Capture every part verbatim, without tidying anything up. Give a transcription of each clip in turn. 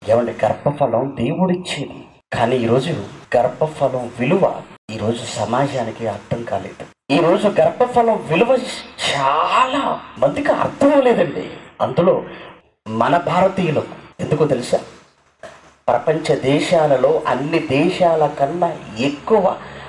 ఏమంటే గర్భఫలం దేవుడిచ్చేది. కానీ ఈరోజు గర్భఫలం విలువ ఈరోజు సమాజానికి అర్థం కాలేదు. ఈరోజు గర్భఫలం విలువ చాలా మందికి అర్థం లేదండి. అందులో మన భారతీయులకు ఎందుకో తెలుసా? ప్రపంచ దేశాలలో అన్ని దేశాల కన్నా ఎక్కువ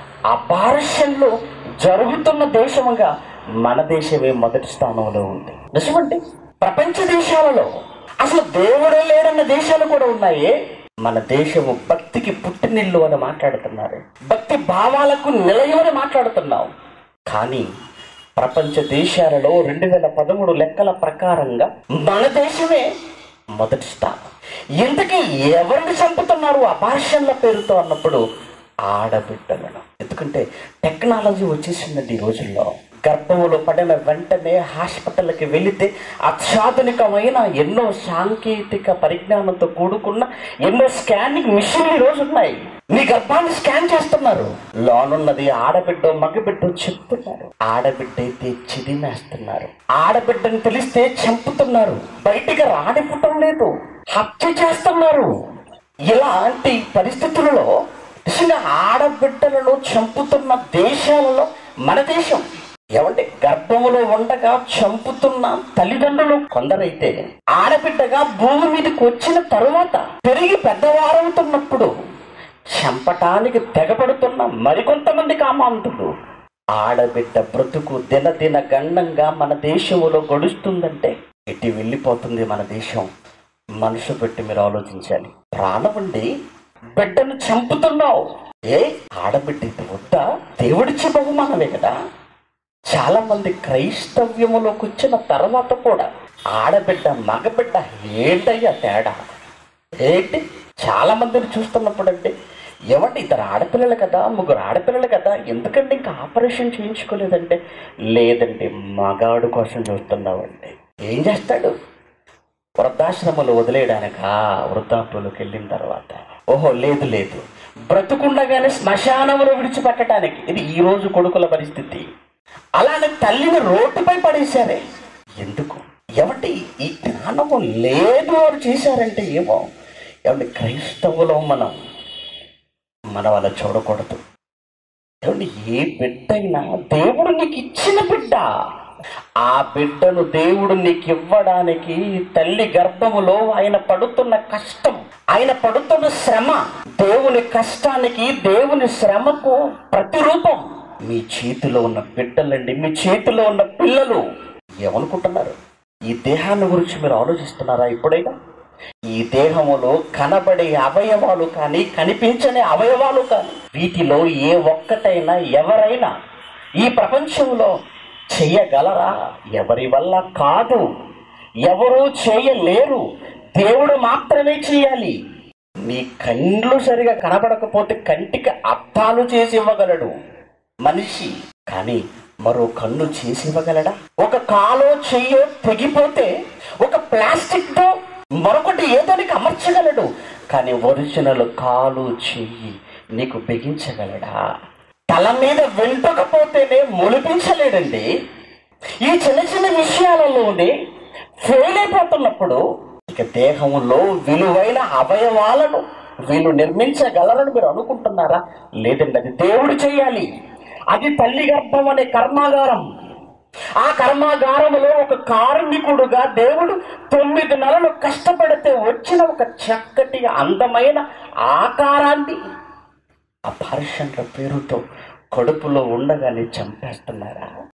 అబార్షన్లు జరుగుతున్న దేశంగా మన దేశమే మొదటి స్థానంలో ఉంది. నిజమండి. ప్రపంచ దేశాలలో అసలు దేవుడే లేడన్న దేశాలు కూడా ఉన్నాయి. మన దేశము భక్తికి పుట్టినిల్లు అని మాట్లాడుతున్నారు, భక్తి భావాలకు నిలయం అని మాట్లాడుతున్నాం. కానీ ప్రపంచ దేశాలలో రెండు వేల పదమూడు లెక్కల ప్రకారంగా మన దేశమే మొదటి స్థానం. ఇంతకీ ఎవరిని చంపుతున్నారు అబార్షన్ల పేరుతో అన్నప్పుడు ఆడబిడ్డలను. ఎందుకంటే టెక్నాలజీ వచ్చేసిందండి ఈ రోజుల్లో. గర్భంలో పడిన వెంటనే హాస్పిటల్కి వెళితే అత్యాధునికమైన ఎన్నో సాంకేతిక పరిజ్ఞానంతో కూడుకున్న ఎన్నో స్కానింగ్ మిషన్లు ఈరోజు ఉన్నాయి. మీ గర్భాన్ని స్కాన్ చేస్తున్నారు. లోనున్నది ఆడబిడ్డ మగబిడ్డ చెప్తున్నారు. ఆడబిడ్డ అయితే చిదిమేస్తున్నారు. ఆడబిడ్డని తెలిస్తే చంపుతున్నారు. బయటికి రానివ్వటం లేదు, హత్య చేస్తున్నారు. ఇలాంటి పరిస్థితులలో నిజంగా ఆడబిడ్డలను చంపుతున్న దేశాలలో మన దేశం. ఏమంటే గర్భములో ఉండగా చంపుతున్న తల్లిదండ్రులు కొందరైతే ఆడబిడ్డగా భూమి మీదకి వచ్చిన తరువాత పెరిగి పెద్దవారవుతున్నప్పుడు చంపటానికి తెగపడుతున్న మరికొంతమంది కామాంతులు. ఆడబిడ్డ బ్రతుకు దినదిన గండంగా మన దేశంలో గడుస్తుందంటే ఎట్టి వెళ్ళిపోతుంది మన దేశం. మనసు పెట్టి మీరు ఆలోచించాలి. ప్రాణముండి బిడ్డను చంపుతున్నావు. ఏ ఆడబిడ్డ ఇది వద్దా? దేవుడిచ్చే బహుమానమే కదా. చాలా మంది క్రైస్తవ్యములోకి వచ్చిన తర్వాత కూడా ఆడబిడ్డ మగబిడ్డ ఏంటయ్యా తేడా ఏంటి? చాలా మందిని చూస్తున్నప్పుడు అంటే ఏమంటే ఇద్దరు ఆడపిల్లలు కదా, ముగ్గురు ఆడపిల్లలు కదా, ఎందుకంటే ఇంకా ఆపరేషన్ చేయించుకోలేదంటే లేదండి మగాడు కోసం చూస్తున్నామండి. ఏం చేస్తాడు? వృద్ధాశ్రమంలో వదిలేయడానికా? వృద్ధాప్యంలోకి వెళ్ళిన తర్వాత ఓహో లేదు లేదు బ్రతుకుండగానే శ్మశానంలో విడిచిపెట్టడానికి. ఇది ఈరోజు కొడుకుల పరిస్థితి. అలానే తల్లిని రోడ్డుపై పడేశారే. ఎందుకు? ఏమంటే ఈ జ్ఞానము లేదు అని చేశారంటే ఏమో. ఏమంటే క్రైస్తవులో మనం మనం అలా చూడకూడదు. ఏమంటే ఏ బిడ్డైనా దేవుడు నీకు ఇచ్చిన బిడ్డ. ఆ బిడ్డను దేవుడు నీకు ఇవ్వడానికి తల్లి గర్భములో ఆయన పడుతున్న కష్టం, ఆయన పడుతున్న శ్రమ, దేవుని కష్టానికి దేవుని శ్రమకు ప్రతిరూపం. మీ చేతిలో ఉన్న బిడ్డలండి, మీ చేతిలో ఉన్న పిల్లలు. ఏమనుకుంటున్నారు? ఈ దేహాన్ని గురించి మీరు ఆలోచిస్తున్నారా ఎప్పుడైనా? ఈ దేహములో కనబడే అవయవాలు కానీ కనిపించని అవయవాలు కానీ వీటిలో ఏ ఒక్కటైనా ఎవరైనా ఈ ప్రపంచంలో చెయ్యగలరా? ఎవరి వల్ల కాదు, ఎవరూ చేయలేరు. దేవుడు మాత్రమే చేయాలి. నీ కళ్ళు సరిగా కనబడకపోతే కంటికి అద్దాలు చేసి ఇవ్వగలడు మనిషి, కానీ మరో కన్ను చేసి ఇవ్వగలడా? ఒక కాలో చెయ్యో తెగిపోతే ఒక ప్లాస్టిక్ తో మరొకటి ఏదానికి అమర్చగలడు, కానీ ఒరిజినల్ కాలు చెయ్యి నీకు బిగించగలడా? తల మీద వెంటకపోతేనే మొలిపించలేడండి. ఈ చిన్న చిన్న విషయాలలోనే ఫెయిల్ అయిపోతున్నప్పుడు ఇక దేహంలో విలువైన అవయవాలను వీళ్ళు నిర్మించగలరని మీరు అనుకుంటున్నారా? లేదండి, అది దేవుడు చేయాలి. అది తల్లి గర్భం అనే కర్మాగారం. ఆ కర్మాగారంలో ఒక కార్మికుడుగా దేవుడు తొమ్మిది నెలలు కష్టపడితే వచ్చిన ఒక చక్కటి అందమైన ఆకారాన్ని అబార్షన్ల పేరుతో కడుపులో ఉండగానే చంపేస్తున్నారా?